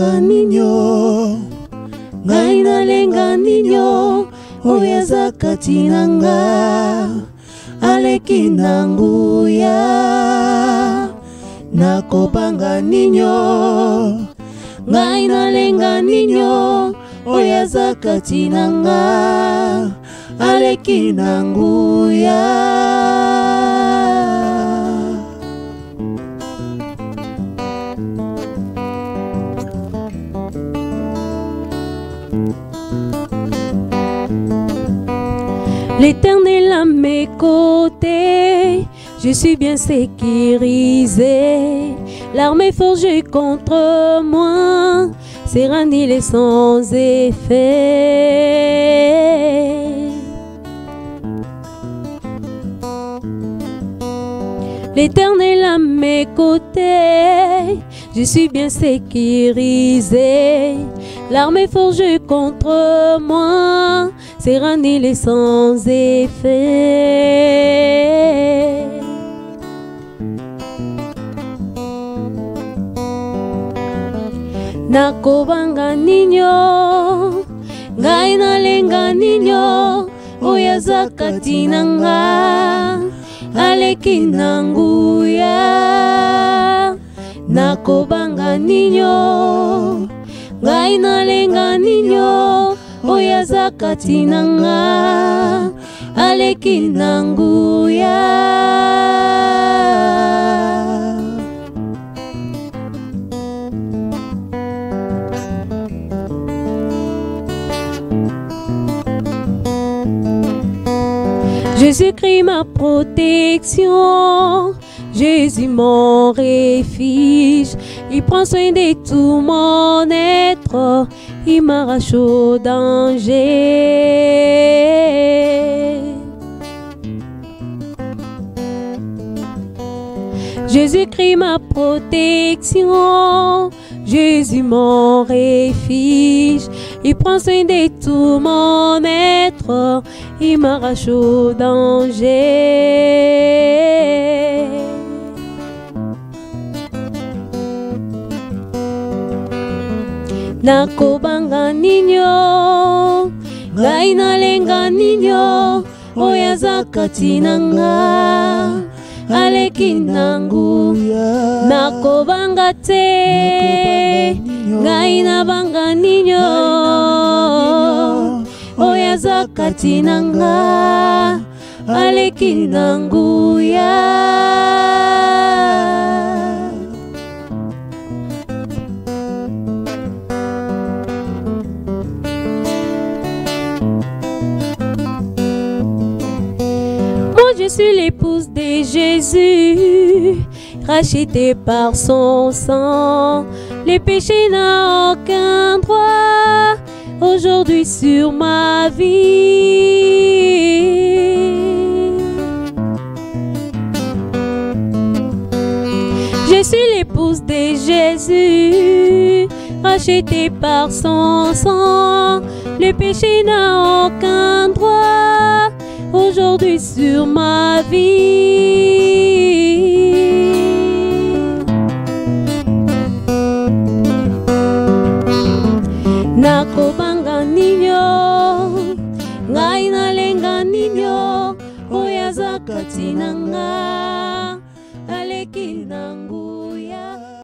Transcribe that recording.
Nakobanga ninyo, ngai nalenga ninyo, oyo aza kati na nga, aleki na nguya. Nakobanga ninyo, ngai nalenga ninyo, oyo aza kati na nga, aleki na nguya. L'Éternel à mes côtés, je suis bien sécurisé. L'armée forgée contre moi sera annihilée sans effet. L'Éternel à mes côtés, je suis bien sécurisé. L'armée forgée contre moi sera annihilée sans effet. Nakobanga ninyo, ngai nalenga ninyo, oyo aza kati na nga, aleki na nguya. Nakobanga ninyo, ngai nalenga ninyo, oyo aza kati na nga, aleki na nguya. Jésus-Christ ma protection, Jésus mon refuge, il prend soin de tout mon être, il m'arrache au danger. Jésus-Christ ma protection, Jésus mon refuge, il prend soin de tout mon être, il m'arrache au danger. Nakobanga ninyo, ngai nalenga ninyo, oyo aza kati na nga, aleki na nguya. Nakobanga te, ngai nabanga ninyo, oyo aza kati na nga, aleki na nguya. Je suis l'épouse de Jésus, rachetée par son sang. Le péché n'a aucun droit aujourd'hui sur ma vie. Je suis l'épouse de Jésus, rachetée par son sang. Le péché n'a aucun droit aujourd'hui sur ma vie. Nakobanga ninyo, ngai nalenga ninyo, oyo aza kati na nga, aleki na nguya.